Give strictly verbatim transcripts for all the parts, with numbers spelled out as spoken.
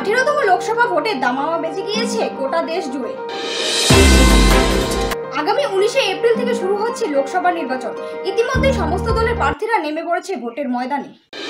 আঠেরোতম লোকসভা ভোটের দামামা বেজে গিয়েছে গোটা দেশ জুড়ে। আগামী উনিশে এপ্রিল থেকে শুরু হচ্ছে লোকসভা নির্বাচন। ইতিমধ্যে সমস্ত দলের প্রার্থীরা নেমে পড়েছে ভোটের ময়দানে।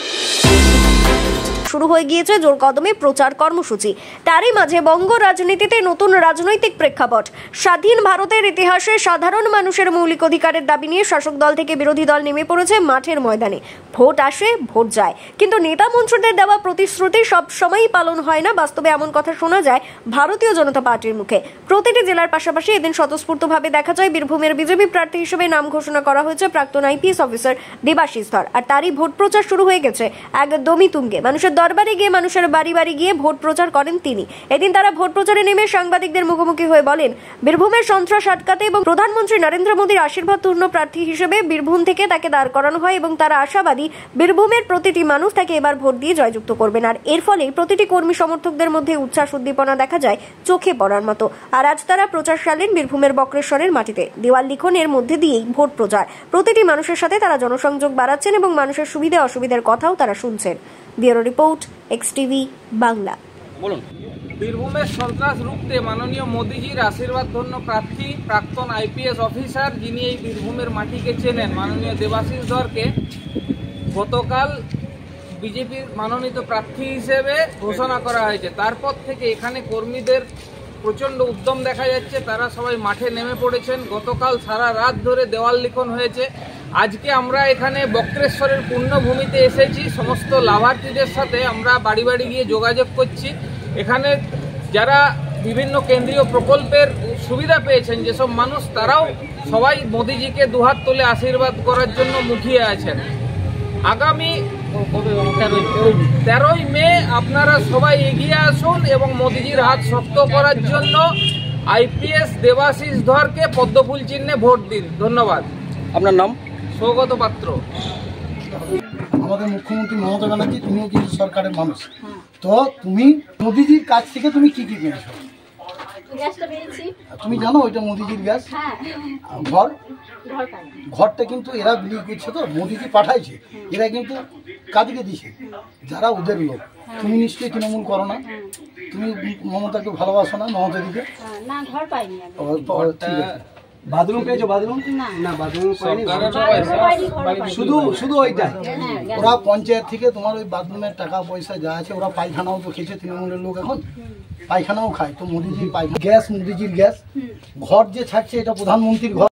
শুরু হয়ে গিয়েছে জোর কদমে প্রচার কর্মসূচি। তারই মাঝে বঙ্গ রাজনীতিতে নতুন রাজনৈতিক প্রেক্ষাপট। স্বাধীন ভারতের ইতিহাসে সাধারণ মানুষের মৌলিক অধিকারের দাবি নিয়ে শাসক দল থেকে বিরোধী দল নেমে পড়েছে মাঠের ময়দানে। ভোট আসে, ভোট যায়, কিন্তু নেতা মন্ত্রীদের দেওয়া প্রতিশ্রুতি সব সময়ই পালন হয় না। বাস্তবে এমন কথা শোনা যায় ভারতীয় জনতা পার্টির মুখে। প্রতিটি জেলার পাশাপাশি এদিন স্বতঃস্ফূর্তভাবে দেখা যায় বীরভূমের বিজেপি প্রার্থী হিসেবে নাম ঘোষণা করা হয়েছে প্রাক্তন আইপিএস অফিসার দেবাশিস ধর। আর তারই ভোট প্রচার শুরু হয়ে গেছে একদমই তুঙ্গে। মানুষের দরবারে গিয়ে, মানুষের বাড়ি বাড়ি গিয়ে ভোট প্রচার করেন তিনি। এদিন তারা ভোট প্রচারে নেমে সাংবাদিকদের মুখোমুখি হয়ে বলেন, বীরভূমের সন্ত্রাস আটকাতে এবং প্রধানমন্ত্রী নরেন্দ্র মোদীর আশীর্বাদপূর্ণ প্রার্থী হিসেবে বীরভূম থেকে তাকে দাঁড় করানো হয় এবং তারা আশাবাদী বীরভূমের প্রতিটি মানুষ তাকে এবার ভোট দিয়ে জয়যুক্ত করবেন। আর এর ফলে প্রতিটি কর্মী সমর্থকদের মধ্যে উচ্ছ্বাস উদ্দীপনা দেখা যায় চোখে পড়ার মতো। আর আজ তারা প্রচার সারলেন বীরভূমের বক্রেশ্বরের মাটিতে। দেওয়াল লিখনের মধ্যে দিয়েই ভোট প্রচার। প্রতিটি মানুষের সাথে তারা জনসংযোগ বাড়াচ্ছেন এবং মানুষের সুবিধা অসুবিধার কথাও তারা শুনছেন। Bureau report, X TV Bangla. বলুন। বীরভূমের সন্ত্রাস রুখতে মাননীয় মোদীজির আশীর্বাদ ধন্য প্রার্থী প্রাক্তন আইপিএস অফিসার, যিনি এই বীরভূমের মাটিকে চেনেন, মাননীয় দেবাশিস ধরকে গতকাল বিজেপির মনোনীত প্রার্থী হিসেবে ঘোষণা করা হয়েছে। তারপর থেকে এখানে কর্মীদের প্রচণ্ড উদ্যম দেখা যাচ্ছে। তারা সবাই মাঠে নেমে পড়েছেন। গতকাল সারা রাত ধরে দেওয়াল লিখন হয়েছে। আজকে আমরা এখানে বক্রেশ্বরের পূর্ণভূমিতে এসেছি। সমস্ত লাভার্থীদের সাথে আমরা বাড়ি বাড়ি গিয়ে যোগাযোগ করছি। এখানে যারা বিভিন্ন কেন্দ্রীয় প্রকল্পের সুবিধা পেয়েছেন যেসব মানুষ, তারাও সবাই মোদিজিকে দুহাত তুলে আশীর্বাদ করার জন্য মুখিয়ে আছেন। আগামী তেরোই মে আপনারা সবাই এগিয়ে আসুন এবং মোদিজির হাত শক্ত করার জন্য আইপিএস দেবাশিস ধরকে পদ্মফুল চিহ্নে ভোট দিন। ধন্যবাদ। আপনার নাম? সৌগত পাত্র। আমাদের মুখ্যমন্ত্রী মমতা ব্যানার্জি, তুমিও কিন্তু সরকারের মানুষ, তো তুমি মোদিজির কাছ থেকে তুমি কি কি পেয়েছো? তুমি জানো ওইটা মোদিজির গ্যাস। ঘর ঘরটা কিন্তু এরা বিলি করছে, তো মোদিজি পাঠাইছে, এরা কিন্তু কাদিকে দিছে যারা ওদের লোক। তুমি নিশ্চয়ই তৃণমূল করো না, তুমি মমতাকে ভালোবাসো না, মমতা দিকে। ঠিক আছে। বাথরুম পেয়েছো? বাথরুম না, বাথরুম শুধু শুধু ওইটাই। ওরা পঞ্চায়েত থেকে তোমার ওই বাথরুমের টাকা পয়সা যা আছে, ওরা পায়খানাও তো খেয়েছে তৃণমূলের লোক, এখন পায়খানাও খায়। তো মোদিজির পায়খানা গ্যাস, মোদিজির গ্যাস। ঘর যে ছাড়ছে এটা প্রধানমন্ত্রীর ঘর।